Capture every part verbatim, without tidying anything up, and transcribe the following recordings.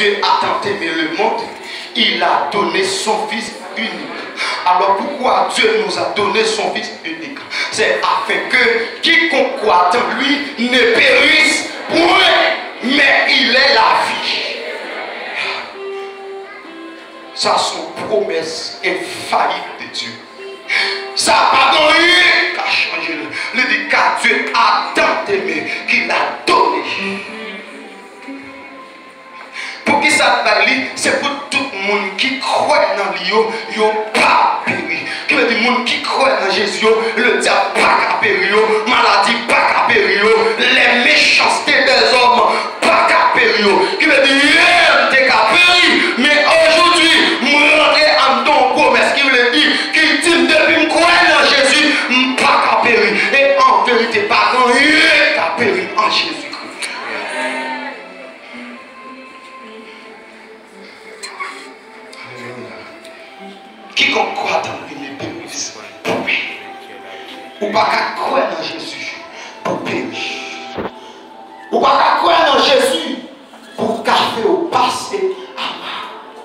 Dieu a tant aimé le monde, il a donné son Fils unique. Alors pourquoi Dieu nous a donné son Fils unique? C'est afin que quiconque croit en lui ne périsse point, mais il est la vie. Ça, c'est une promesse infaillible de Dieu. Ça n'a pas rien qu'à changer. Le dit car Dieu a tant aimé qu'il a donné. Pour qui ça va dire? C'est pour tout le monde qui croit dans lui, il n'a pas péri. Qui veut dire le monde qui croit dans Jésus, le diable pas péri, maladie pas péri, les méchancetés des hommes pas péri. Qui veut dire rien t'es péri, mais aujourd'hui, je rentre en ton promesse. Qui veut dire qu'il dit depuis me croire dans Jésus, je pas péri. Et en vérité, pas rien qu'à péri en Jésus. Quiconque croit dans lui ne périsse pour périr. Ou pas qu'à croire dans Jésus pour périr. Ou pas qu'à croire dans Jésus pour café au passé à mal.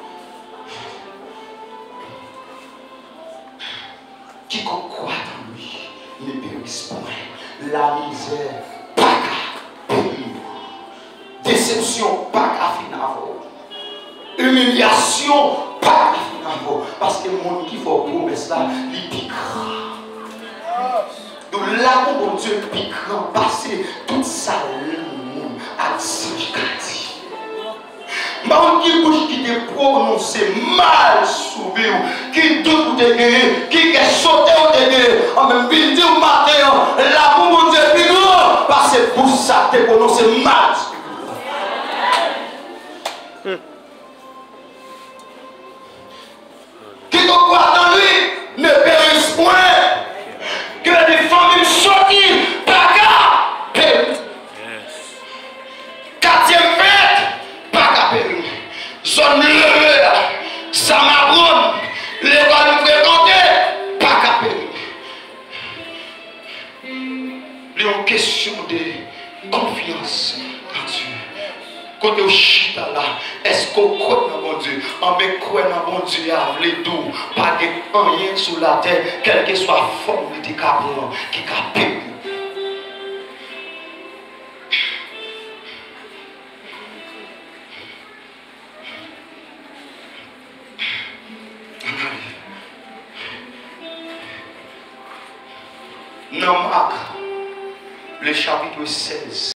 Quiconque croit dans lui ne périsse point. La misère, pas qu'à périr. Déception, pas qu'à finir. Humiliation, pas qu'à finir. Parce que le monde qui fait promesse là, il pique. Donc l'amour de Dieu pique, passer toute sa langue à significatif. Même qui bouge qui te prononce mal sauvé, qui doute ou te guérir, qui est sauté ou te guérir, en même midi ou matin, l'amour de Dieu pique, parce que pour ça te prononce mal. Qui croit dans lui ne périsse point. Que des familles sorties, pas qu'à périr. Quatrième fête, pas qu'à périr. Zone levée, Samabron, l'école nous fréquenter, pas qu'à périr. Il y a une question de confiance dans Dieu. Côté au chita là, est-ce qu'on croit dans mon Dieu? On peut croire dans mon Dieu, les deux, pas de rien sur la terre, quelle que soit la forme de capon qui capte. Dans Marc, le chapitre seize.